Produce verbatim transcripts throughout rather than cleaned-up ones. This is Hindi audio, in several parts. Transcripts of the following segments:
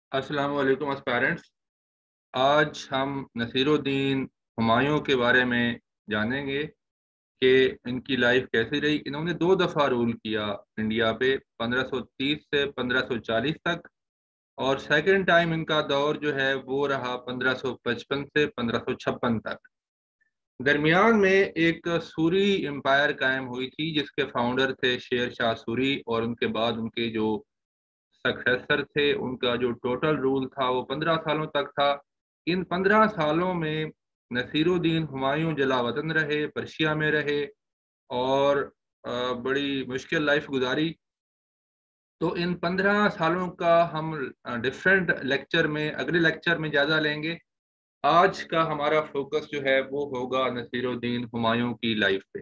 अस्सलाम वालेकुम एस्पायरेंट्स। आज हम नसीरुद्दीन हुमायूं के बारे में जानेंगे कि इनकी लाइफ कैसी रही। इन्होंने दो दफ़ा रूल किया इंडिया पे, पंद्रह सौ तीस से पंद्रह सौ चालीस तक, और सेकंड टाइम इनका दौर जो है वो रहा पंद्रह सौ पचपन से पंद्रह सौ छप्पन तक। दरमियान में एक सूरी एम्पायर कायम हुई थी जिसके फाउंडर थे शेर शाह सूरी, और उनके बाद उनके जो सक्सेसर थे उनका जो टोटल रूल था वो पंद्रह सालों तक था। इन पंद्रह सालों में नसीरुद्दीन हुमायूं जला वतन रहे, पर्शिया में रहे, और अ, बड़ी मुश्किल लाइफ गुजारी। तो इन पंद्रह सालों का हम डिफरेंट लेक्चर में, अगले लेक्चर में ज़्यादा लेंगे। आज का हमारा फोकस जो है वो होगा नसीरुद्दीन हुमायूं की लाइफ पे।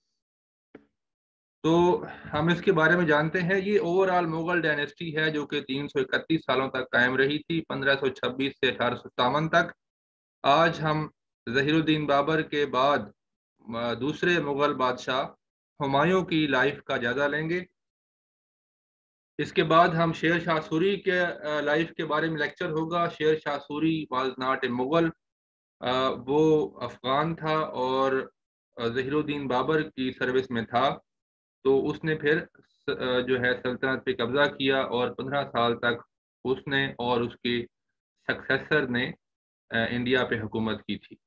तो हम इसके बारे में जानते हैं। ये ओवरऑल मुगल डायनेस्टी है जो कि तीन सौ इकतीस सालों तक कायम रही थी, पंद्रह सौ छब्बीस से अठारह सौ सत्तावन तक। आज हम जहीरुद्दीन बाबर के बाद अ, दूसरे मुगल बादशाह हुमायूं की लाइफ का जायजा लेंगे। इसके बाद हम शेर शाह सूरी के लाइफ के बारे में लेक्चर होगा। Sher Shah Suri was not a Mughal, वो अफगान था और जहीरुद्दीन बाबर की सर्विस में था। तो उसने फिर अ, जो है सल्तनत पे कब्जा किया, और पंद्रह साल तक उसने और उसके सक्सेसर ने अ, इंडिया पे हुकूमत की थी।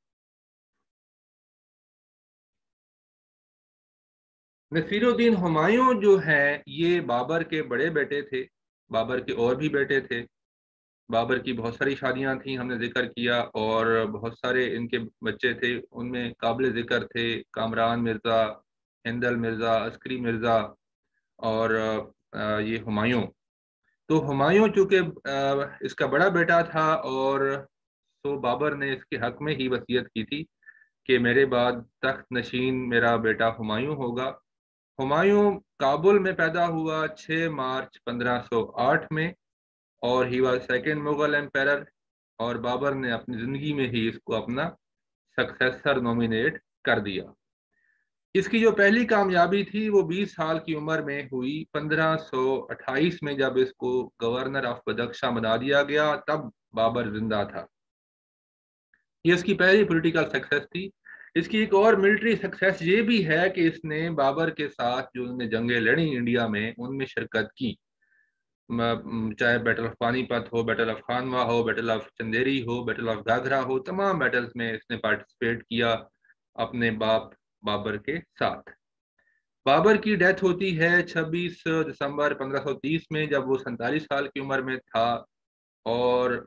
नसीरुद्दीन हुमायूं जो है ये बाबर के बड़े बेटे थे। बाबर के और भी बेटे थे। बाबर की बहुत सारी शादियां थी, हमने जिक्र किया, और बहुत सारे इनके बच्चे थे। उनमें काबिल जिक्र थे कामरान मिर्ज़ा, हिंदल मिर्ज़ा, अस्करी मिर्ज़ा, और अ, ये हुमायूं। तो हुमायूं चूंकि अ, इसका बड़ा बेटा था, और तो बाबर ने इसके हक में ही वसीयत की थी कि मेरे बाद तख्त नशीन मेरा बेटा हुमायूं होगा। हुमायूं काबुल में पैदा हुआ छह मार्च पंद्रह सौ आठ में, और he was second Mughal empire. और बाबर ने अपनी जिंदगी में ही इसको अपना सक्सेसर नॉमिनेट कर दिया। इसकी जो पहली कामयाबी थी वो बीस साल की उम्र में हुई, पंद्रह सौ अट्ठाईस में, जब इसको गवर्नर ऑफ बदख्शां बना दिया गया। तब बाबर जिंदा था। ये इसकी पहली पॉलिटिकल सक्सेस थी। इसकी एक और मिलिट्री सक्सेस ये भी है कि इसने बाबर के साथ जो उन्होंने जंगें लड़ी इंडिया में उनमें शिरकत की। म- चाहे बैटल ऑफ पानीपत हो, बैटल ऑफ खानवा हो, बैटल ऑफ चंदेरी हो, बैटल ऑफ घाघरा हो, तमाम बैटल्स में इसने पार्टिसिपेट किया अपने बाप बाबर के साथ। बाबर की डेथ होती है छब्बीस दिसंबर पंद्रह सौ तीस में, जब वो सैंतालीस साल की उम्र में था। और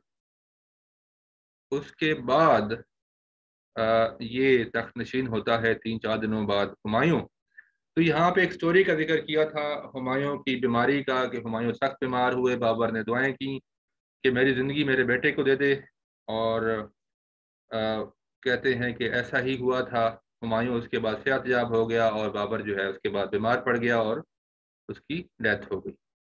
उसके बाद अ, ये तख्त नशीन होता है तीन चार दिनों बाद हुमायूं। तो यहाँ पे एक स्टोरी का जिक्र किया था हुमायूं की बीमारी का, कि हुमायूं सख्त बीमार हुए, बाबर ने दुआएं की कि मेरी ज़िंदगी मेरे बेटे को दे दे। और अ, कहते हैं कि ऐसा ही हुआ था। हुमायूं उसके बाद सेहतयाब हो गया, और बाबर जो है उसके बाद बीमार पड़ गया और उसकी डेथ हो गई।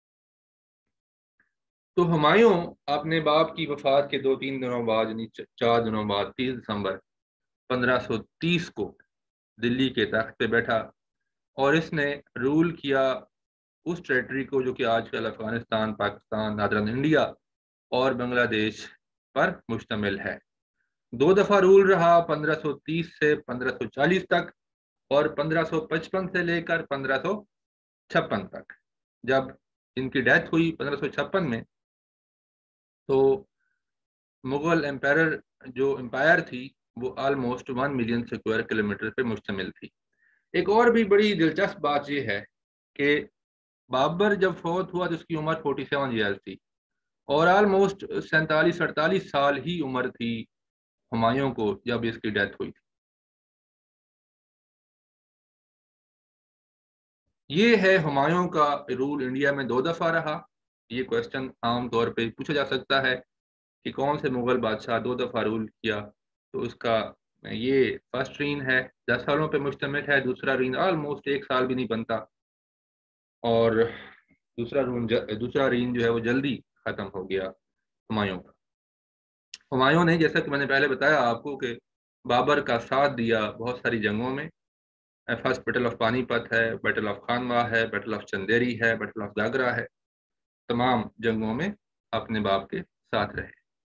तो हुमायूं अपने बाप की वफात के दो तीन दिनों बाद, यानी चार दिनों बाद, तीस दिसंबर पंद्रह सौ तीस को दिल्ली के तख्त पे बैठा, और इसने रूल किया उस टेरिटरी को जो कि आजकल अफगानिस्तान, पाकिस्तान, नादरन इंडिया और बांग्लादेश पर मुश्तमिल है। दो दफा रूल रहा, पंद्रह सौ तीस से पंद्रह सौ चालीस तक, और पंद्रह सौ पचपन से लेकर पंद्रह सौ छप्पन तक। जब इनकी डेथ हुई पंद्रह सौ छप्पन में, तो मुगल एम्पायर जो एम्पायर थी वो almost one million square kilometre पे मुश्तमिल थी। एक और भी बड़ी दिलचस्प बात यह है कि बाबर जब फौत हुआ तो उसकी उम्र फोर्टी सेवन ईयर्स थी, और ऑलमोस्ट सैंतालीस अड़तालीस साल ही उम्र थी हुमायूं को जब इसकी डेथ हुई थी। ये है हुमायूं का रूल इंडिया में दो दफा रहा। ये क्वेश्चन आमतौर पे पूछा जा सकता है कि कौन से मुगल बादशाह दो दफा रूल किया। तो उसका ये फर्स्ट रीन है, दस सालों पे मुश्तमिल है। दूसरा रीन ऑलमोस्ट एक साल भी नहीं बनता, और दूसरा रून दूसरा रीन जो है वो जल्दी खत्म हो गया हुमायूं का। हुमायूं ने, जैसा कि मैंने पहले बताया आपको, कि बाबर का साथ दिया बहुत सारी जंगों में। फर्स्ट बैटल ऑफ पानीपत है, बैटल ऑफ खानवा है, बैटल ऑफ चंदेरी है, बैटल ऑफ गागरा है। तमाम जंगों में अपने बाप के साथ रहे।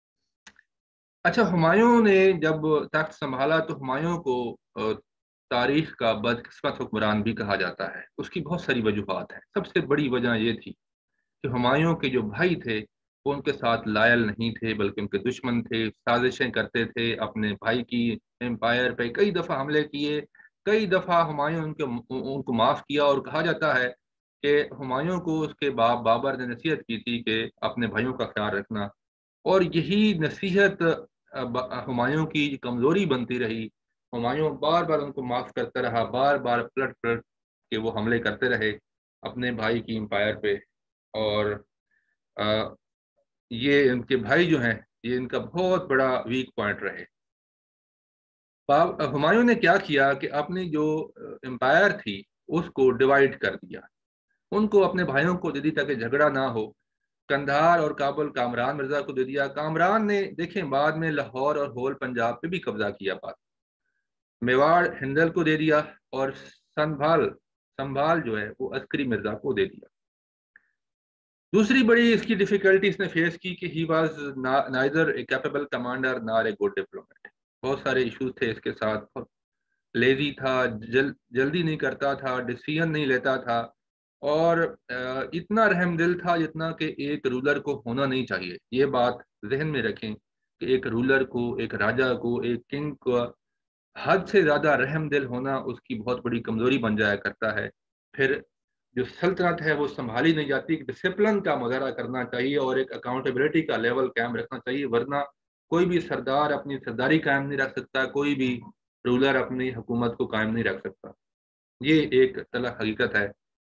अच्छा, हुमायूं ने जब तख्त संभाला तो हुमायूं को अ, तारीख का बदकिस्मत हुक्मरान भी कहा जाता है। उसकी बहुत सारी वजूहात हैं। सबसे बड़ी वजह यह थी कि हुमायूं के जो भाई थे वो उनके साथ लायल नहीं थे, बल्कि उनके दुश्मन थे, साजिशें करते थे, अपने भाई की एम्पायर पे कई दफ़ा हमले किए। कई दफ़ा हुमायूं उनके उनको माफ़ किया, और कहा जाता है कि हुमायूं को उसके बाप बाबर ने नसीहत की थी कि अपने भाइयों का ख्याल रखना। और यही नसीहत अ, ब- हुमायूं की कमज़ोरी बनती रही। हुमायूं बार बार उनको माफ़ करता रहा, बार बार पलट पलट के वो हमले करते रहे अपने भाई की एम्पायर पे। और अ, ये इनके भाई जो हैं, ये इनका बहुत बड़ा वीक पॉइंट रहे। बाब हुमायूं ने क्या किया कि अपनी जो एम्पायर थी उसको डिवाइड कर दिया। उनको अपने भाइयों को दे दी ताकि झगड़ा ना हो। कंधार और काबुल कामरान मिर्जा को दे दिया। कामरान ने देखें बाद में लाहौर और होल पंजाब पे भी कब्जा किया। बाद मेवाड़ हिंदल को दे दिया, और संभाल संभाल जो है वो अस्करी मिर्जा को दे दिया। दूसरी बड़ी इसकी डिफिकल्टी इसने फेस की कि he was neither a capable commander nor a good diplomat. बहुत सारे इश्यूज थे इसके साथ। लेजी था, जल, जल्दी नहीं करता था, डिसीजन नहीं लेता था, और अ, इतना रहमदिल था जितना कि एक रूलर को होना नहीं चाहिए। ये बात जहन में रखें कि एक रूलर को, एक राजा को, एक किंग को हद से ज्यादा रहमदिल होना उसकी बहुत बड़ी कमजोरी बन जाया करता है। फिर जो सल्तनत है वो संभाली नहीं जाती। डिसिप्लिन का मुजाहरा करना चाहिए और एक अकाउंटेबिलिटी का लेवल कायम रखना चाहिए, वरना कोई भी सरदार अपनी सरदारी कायम नहीं रख सकता, कोई भी रूलर अपनी हुकूमत को कायम नहीं रख सकता। ये एक तलख हकीकत है।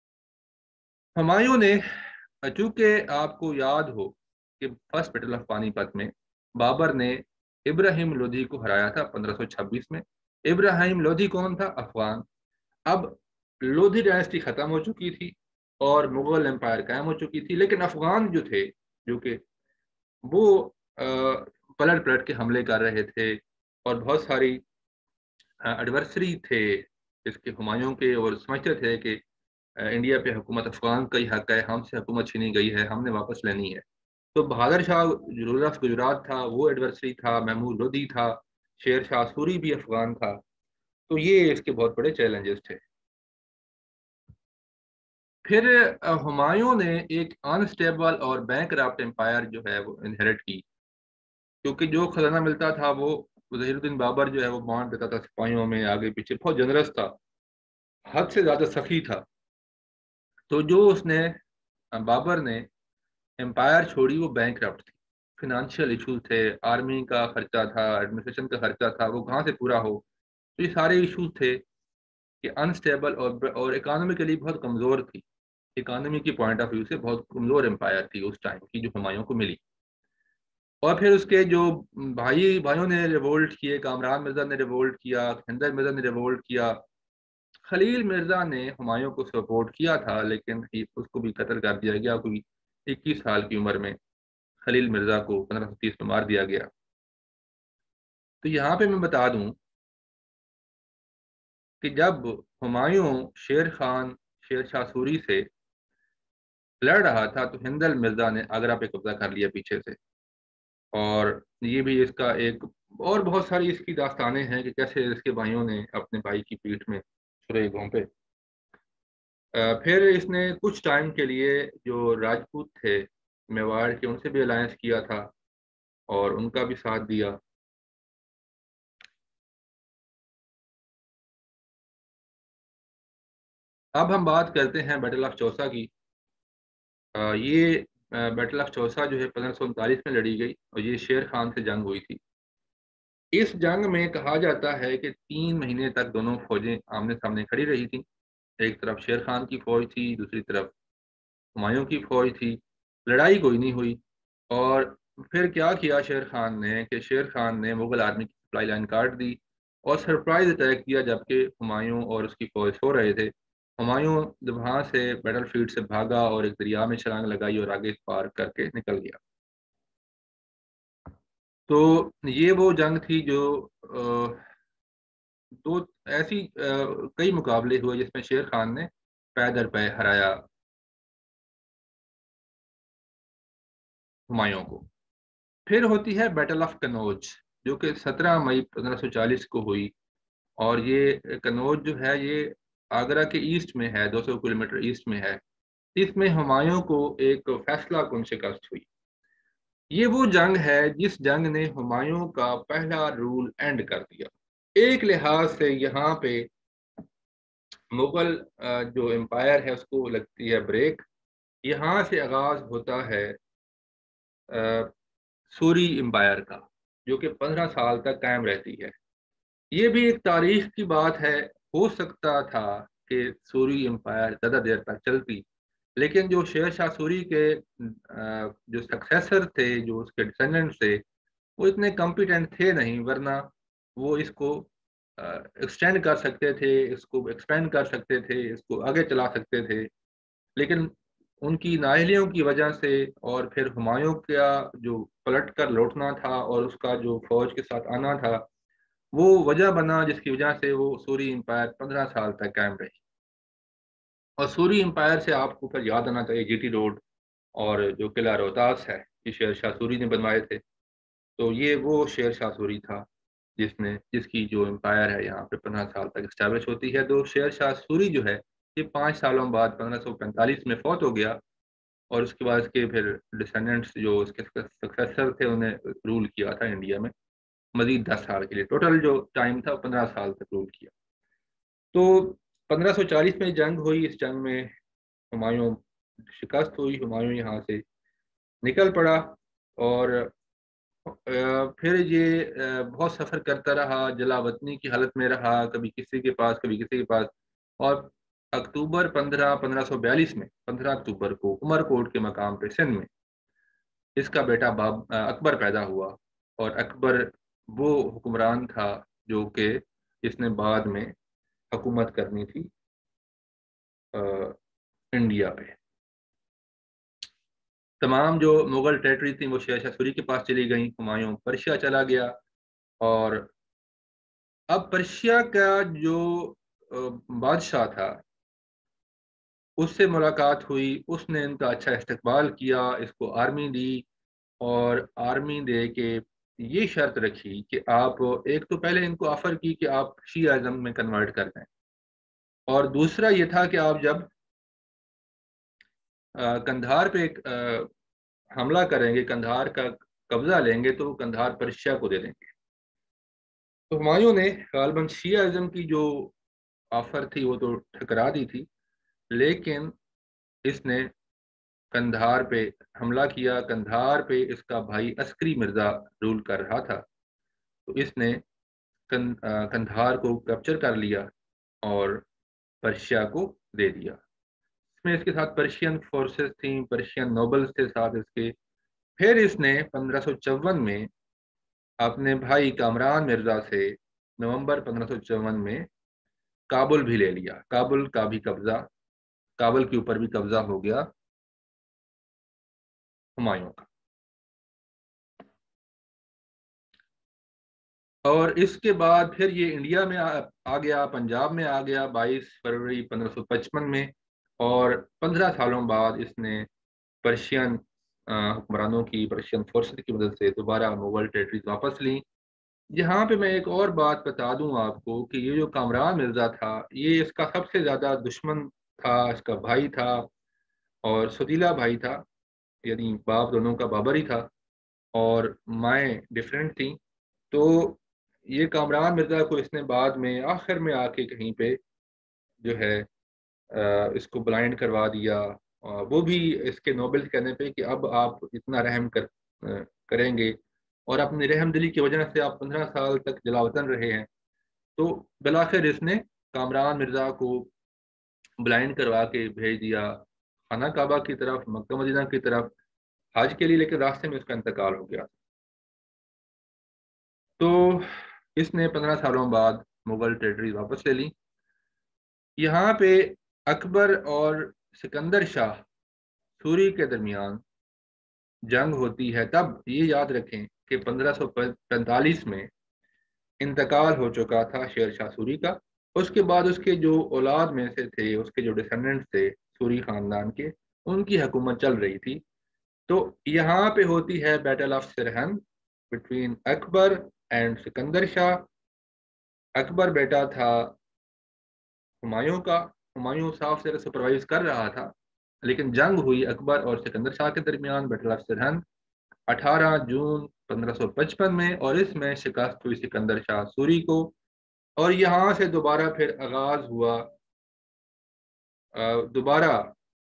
हुमायूं ने, चूंकि आपको याद हो कि फर्स्ट बैटल ऑफ पानीपत में बाबर ने इब्राहिम लोधी को हराया था पंद्रह सौ छब्बीस में। इब्राहिम लोधी कौन था? अफगान। अब लोधी डायनेस्टी खत्म हो चुकी थी और मुगल एम्पायर कायम हो चुकी थी, लेकिन अफगान जो थे, जो कि वो अ, पलट पलट के हमले कर रहे थे, और बहुत सारी एडवर्सरी थे इसके हुमायूं के, और समझते थे कि अ, इंडिया पे हुकूमत अफगान का ही हक है, हमसे हुकूमत छीनी गई है, हमने वापस लेनी है। तो बहादुर शाह रूलर ऑफ गुजरात था, वो एडवर्सरी था। महमूद लोधी था। शेर शाह सूरी भी अफगान था। तो ये इसके बहुत बड़े चैलेंजेस थे। फिर अ, हुमायूं ने एक अनस्टेबल और बैंक एम्पायर जो है वो इनहेरिट की, क्योंकि जो खजाना मिलता था वो ज़हीरुद्दीन बाबर जो है वो बांट देता था सिपाहियों में, आगे पीछे बहुत जनरस था, हद से ज्यादा सखी था। तो जो उसने बाबर ने एम्पायर छोड़ी वो बैंक थी। फिनेंशियल इशूज थे, आर्मी का खर्चा था, एडमिनिस्ट्रेशन का खर्चा था, वो कहाँ से पूरा हो। तो ये सारे इशूज थे कि अनस्टेबल और और इकोनॉमिकली बहुत कमजोर थी। इकोनॉमी की पॉइंट ऑफ व्यू से बहुत कमजोर एम्पायर थी उस टाइम की जो हुमायूं को मिली। और फिर उसके जो भाई भाइयों ने रिवोल्ट किए, कामरान मिर्जा ने रिवोल्ट किया, खंदर मिर्जा ने रिवोल्ट किया। खलील मिर्जा ने हुमायूं को सपोर्ट किया था, लेकिन उसको भी कत्ल कर दिया गया कोई इक्कीस साल की उम्र में। खलील मिर्जा को पंद्रह सौ तीस में मार दिया गया। तो यहाँ पे मैं बता दूं कि जब हुमायूं शेर खान शेर शाह सूरी से लड़ रहा था तो हिंदल मिर्जा ने आगरा पे कब्जा कर लिया पीछे से। और ये भी इसका एक, और बहुत सारी इसकी दास्तानें हैं कि कैसे इसके भाइयों ने अपने भाई की पीठ में छुरे घोंपे। अ, फिर इसने कुछ टाइम के लिए जो राजपूत थे मेवाड़ के, उनसे भी अलायंस किया था और उनका भी साथ दिया। अब हम बात करते हैं बैटल ऑफ चौसा की। अ, ये बैटल ऑफ चौसा जो है पंद्रह सौ उनतालीस में लड़ी गई, और ये शेर खान से जंग हुई थी। इस जंग में कहा जाता है कि तीन महीने तक दोनों फौजें आमने सामने खड़ी रही थी। एक तरफ शेर खान की फौज थी, दूसरी तरफ हुमायूं की फौज थी। लड़ाई कोई नहीं हुई। और फिर क्या किया शेर खान ने कि शेर खान ने मुगल आर्मी की सप्लाई लाइन काट दी और सरप्राइज अटैक किया, जबकि हुमायूं और उसकी फौज सो रहे थे। हुमायूं जब वहां से बैटल फील्ड से भागा और एक दरिया में छलांग लगाई और आगे पार करके निकल गया। तो ये वो जंग थी जो अ, दो ऐसी अ, कई मुकाबले हुए जिसमें शेर खान ने पै दर पै हराया हुमायूं को। फिर होती है बैटल ऑफ कनौज, जो कि सत्रह मई पंद्रह सौ चालीस को हुई। और ये कनौज जो है ये आगरा के ईस्ट में है, दो सौ किलोमीटर ईस्ट में है। इसमें हुमायूं को एक फैसला कुन शिकस्त हुई। ये वो जंग है जिस जंग ने हुमायूं का पहला रूल एंड कर दिया। एक लिहाज से यहाँ पे मुगल अ, जो एम्पायर है उसको लगती है ब्रेक। यहाँ से आगाज होता है अ, सूरी एम्पायर का, जो कि पंद्रह साल तक कायम रहती है। ये भी एक तारीख की बात है। हो सकता था कि सूरी एम्पायर ज़्यादा देर तक चलती, लेकिन जो शेर शाह सूरी के अ, जो सक्सेसर थे, जो उसके डिसेंडेंट थे, वो इतने कॉम्पिटेंट थे नहीं, वरना वो इसको एक्सटेंड कर सकते थे, इसको एक्सपेंड कर सकते थे, इसको आगे चला सकते थे। लेकिन उनकी नाअहलियों की वजह से और फिर हुमायूं का जो पलट कर लौटना था और उसका जो फौज के साथ आना था, वो वजह बना जिसकी वजह से वो सूरी एम्पायर पंद्रह साल तक कायम रही। और सूरी एम्पायर से आपको फिर याद आना चाहिए जीटी रोड और जो किला रोहतास है, ये शेर शाह सूरी ने बनवाए थे। तो ये वो शेर शाह सूरी था जिसने जिसकी जो एम्पायर है यहाँ पे पंद्रह साल तक इस्टेब्लिश होती है। तो शेर शाह सूरी जो है ये पाँच सालों बाद पंद्रह सौ पैंतालीस में फौत हो गया। और उसके बाद इसके फिर डिसेंडेंट्स जो उसके सक्सेसर थे उन्हें रूल किया था इंडिया में मजीद दस साल के लिए। टोटल जो टाइम था पंद्रह साल तक रूल किया। तो पंद्रह सौ चालीस में जंग हुई। इस जंग में हुमायूं शिकस्त हुई, हुमायूं यहाँ से निकल पड़ा। और अ, फिर ये अ, बहुत सफ़र करता रहा, जलावतनी की हालत में रहा, कभी किसी के पास कभी किसी के पास। और अक्टूबर पंद्रह पंद्रह सौ बयालीस में पंद्रह अक्टूबर को उमरकोट के मकाम पे सिंध में इसका बेटा बाब अ, अकबर पैदा हुआ। और अकबर वो हुक्मरान था जो कि इसने बाद में हुकूमत करनी थी अ, इंडिया पे। तमाम जो मुगल टेरिटरी थी वो शेर शाह सूरी के पास चली गई। हुमायूं पर्शिया चला गया। और अब पर्शिया का जो अ, बादशाह था उससे मुलाकात हुई। उसने इनका अच्छा इस्तकबाल किया, इसको आर्मी दी। और आर्मी दे के ये शर्त रखी कि आप, एक तो पहले इनको ऑफर की कि आप शीआज़म में कन्वर्ट कर दें, और दूसरा ये था कि आप जब अ, कंधार पे एक, अ, हमला करेंगे, कंधार का कब्जा लेंगे, तो वो कंधार पर्शिया को दे देंगे। तो हुमायूं ने गालबन शीआज़म की जो ऑफर थी वो तो ठुकरा दी थी, लेकिन इसने कंधार पे हमला किया। कंधार पे इसका भाई अस्करी मिर्जा रूल कर रहा था। तो इसने कं, अ, कंधार को कैप्चर कर लिया और पर्शिया को दे दिया। इसमें इसके साथ पर्शियन फोर्सेस थी, पर्शियन नोबल्स थे साथ इसके। फिर इसने पंद्रह सौ चौवन में अपने भाई कामरान मिर्जा से नवंबर पंद्रह सौ चौवन में काबुल भी ले लिया। काबुल का भी कब्जा, काबुल के ऊपर भी कब्जा हो गया हुमायूं का। और इसके बाद फिर ये इंडिया में आ, आ गया, पंजाब में आ गया बाईस फरवरी पंद्रह सौ पचपन में। और पंद्रह सालों बाद इसने पर्शियन अ, हुक्मरानों की, पर्शियन फोर्सेस की मदद से दोबारा मुगल टेरिटरीज वापस ली। यहाँ पे मैं एक और बात बता दूं आपको कि ये जो कामरान मिर्जा था ये इसका सबसे ज़्यादा दुश्मन था, इसका भाई था और सतीला भाई था। यानी बाप दोनों का बाबर ही था और माएँ डिफरेंट थी। तो ये कामरान मिर्जा को इसने बाद में आखिर में आके कहीं पे जो है अ, इसको ब्लाइंड करवा दिया। अ, वो भी इसके नोबेल कहने पे कि अब आप इतना रहम कर अ, करेंगे, और अपनी रहम दिली की वजह से आप पंद्रह साल तक जलावतन रहे हैं। तो बिलाखिर इसने कामरान मिर्जा को ब्लाइंड करवा के भेज दिया खाना काबा की तरफ, मक्का मदीना की तरफ, हज के लिए। लेकिन रास्ते में उसका इंतकाल हो गया। तो इसने पंद्रह सालों बाद मुगल टेरिटरी वापस ले ली। यहाँ पे अकबर और सिकंदर शाह सूरी के दरमियान जंग होती है। तब ये याद रखें कि पंद्रह सौ पैंतालीस में इंतकाल हो चुका था शेर शाह सूरी का। उसके बाद उसके जो औलाद में से थे, उसके जो डिसेंडेंट्स थे सूरी खानदान के, उनकी हुकूमत चल रही थी। तो यहाँ पे होती है battle of Sirhind between Akbar and Sikandar Shah. Akbar बेटा था हुमायूं का। हुमायूं साफ से सुपरवाइज कर रहा था, लेकिन जंग हुई अकबर और सिकंदर शाह के दरमियान, बैटल ऑफ सिरहंद अठारह जून पंद्रह सौ पचपन में, और इसमें शिकस्त हुई सिकंदर शाह सूरी को। और यहाँ से दोबारा फिर आगाज हुआ, दोबारा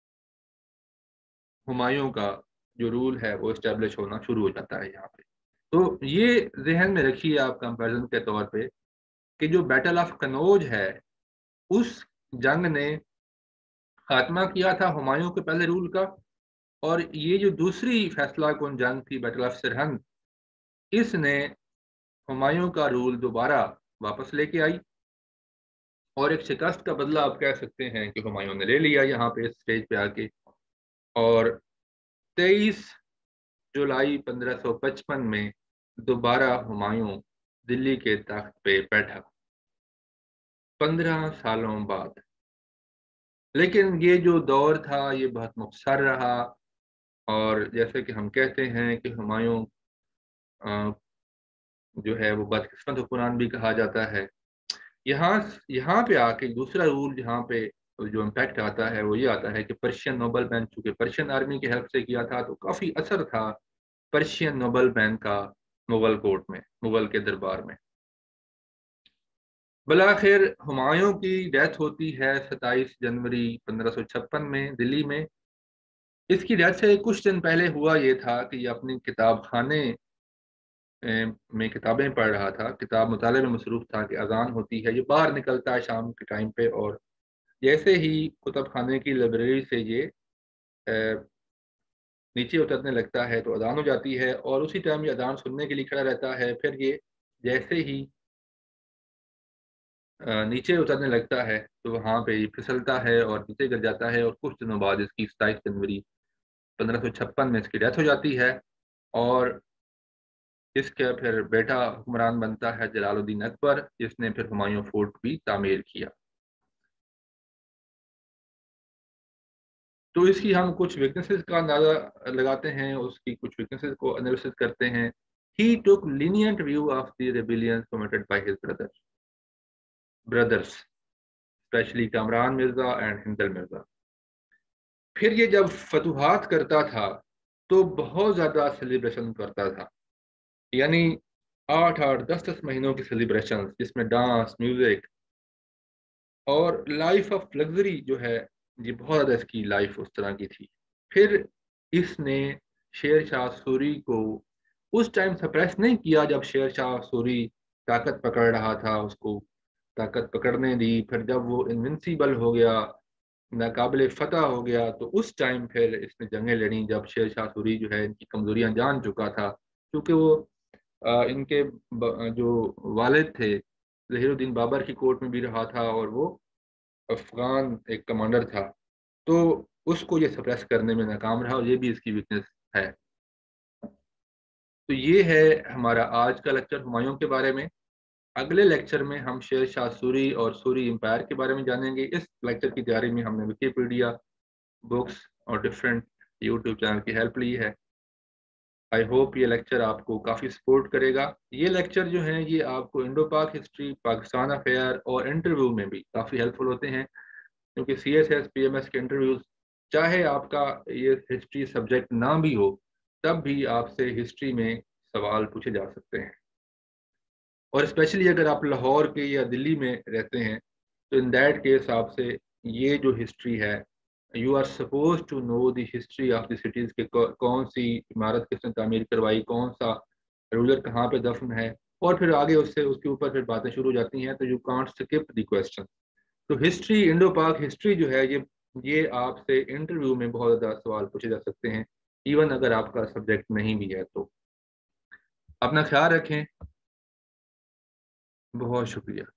हुमायूं का जो रूल है वो इस्टेब्लिश होना शुरू हो जाता है यहाँ पे। तो ये जहन में रखिए आप कंपैरिजन के तौर पे कि जो बैटल ऑफ कनौज है, उस जंग ने खात्मा किया था हुमायूं के पहले रूल का। और ये जो दूसरी फैसला कुन जंग थी बैटल ऑफ सरहंद, इसने हुमायूं का रूल दोबारा वापस लेके आई, और एक शिकस्त का बदला आप कह सकते हैं कि हुमायूं ने ले लिया यहाँ पे इस स्टेज पे आके। और तेईस जुलाई पंद्रह सौ पचपन में दोबारा हुमायूं दिल्ली के तख्त पे बैठा, पंद्रह सालों बाद। लेकिन ये जो दौर था ये बहुत मुख्तसर रहा, और जैसे कि हम कहते हैं कि हुमायूं अ, जो है वो बदकिस्मत हुक्मरान भी कहा जाता है। यहाँ यहाँ पे आके दूसरा रूल जहाँ पे जो इम्पैक्ट आता है वो ये आता है कि पर्शियन नोबल मैन, चूंकि पर्शियन आर्मी की हेल्प से किया था, तो काफी असर था पर्शियन नोबल मैन का मुगल कोर्ट में, मुगल के दरबार में। बलाखिर हुमायूं की डेथ होती है सत्ताईस जनवरी पंद्रह सौ छप्पन में दिल्ली में। इसकी डेथ से कुछ दिन पहले हुआ ये था कि ये अपनी किताब खाने में किताबें पढ़ रहा था, किताब मुताले में मसरूफ था कि अजान होती है, ये बाहर निकलता है शाम के टाइम पे, और जैसे ही कुतुब खाने की लाइब्रेरी से ये अ, नीचे उतरने लगता है तो अजान हो जाती है, और उसी टाइम ये अजान सुनने के लिए खड़ा रहता है। फिर ये जैसे ही अ, नीचे उतरने लगता है तो वहां पे ये फिसलता है और नीचे गिर जाता है, और कुछ दिनों बाद इसकी सताईस जनवरी पंद्रह सौ छप्पन में इसकी डेथ हो जाती है। और इसका फिर बेटा हुक्मरान बनता है जलालुद्दीन अकबर, जिसने फिर हुमायूं फोर्ट भी तामीर किया। तो इसकी हम कुछ वीकनेसेस का अंदाजा लगाते हैं, उसकी कुछ वीकनेसेस को एनालिसिस करते हैं। He took lenient view of the rebellions committed by his brother brothers specially Kamran Mirza and Hindal Mirza. फिर ये जब फतूहात करता था तो बहुत ज्यादा सेलिब्रेशन करता था, यानी आठ आठ दस दस महीनों की सेलिब्रेशन, जिसमें डांस, म्यूजिक और लाइफ ऑफ लग्जरी जो है, ये बहुत ज्यादा इसकी लाइफ उस तरह की थी। फिर इसने शेर शाह सूरी को उस टाइम सप्रेस नहीं किया जब शेर शाह सूरी ताकत पकड़ रहा था, उसको ताकत पकड़ने दी। फिर जब वो इनविंसिबल हो गया, नाकाबिल फतह हो गया, तो उस टाइम फिर इसने जंगें लड़ी जब शेर शाह सूरी जो है इनकी कमजोरियां जान चुका था। क्योंकि वो अ, इनके ब, जो वालिद थे जहीरुद्दीन बाबर की कोर्ट में भी रहा था, और वो अफगान एक कमांडर था, तो उसको ये सप्रेस करने में नाकाम रहा, और ये भी इसकी वीकनेस है। तो ये है हमारा आज का लेक्चर हुमायूं के बारे में। अगले लेक्चर में हम शेर शाह सूरी और सूरी एम्पायर के बारे में जानेंगे। इस लेक्चर की तैयारी में हमने विकीपीडिया, बुक्स और डिफरेंट यूट्यूब चैनल की हेल्प ली है। आई होप ये लेक्चर आपको काफ़ी सपोर्ट करेगा। ये लेक्चर जो हैं ये आपको Indo Pak history, Pakistan affair और इंटरव्यू में भी काफ़ी हेल्पफुल होते हैं, क्योंकि C S S P M S के इंटरव्यूज, चाहे आपका ये हिस्ट्री सब्जेक्ट ना भी हो, तब भी आपसे हिस्ट्री में सवाल पूछे जा सकते हैं। और स्पेशली अगर आप लाहौर के या दिल्ली में रहते हैं, तो इन दैट केस आपसे ये जो हिस्ट्री है, you are suppose to know the history of the cities के कौन सी इमारत किसने तामीर करवाई, कौन सा रूलर कहाँ पे दफन है, और फिर आगे उससे उसके ऊपर फिर बातें शुरू हो जाती हैं, तो you can't skip the question. तो हिस्ट्री, इंडो पाक हिस्ट्री जो है, ये ये आपसे इंटरव्यू में बहुत ज़्यादा सवाल पूछे जा सकते हैं, इवन अगर आपका सब्जेक्ट नहीं भी है तो। अपना ख्याल रखें। बहुत शुक्रिया।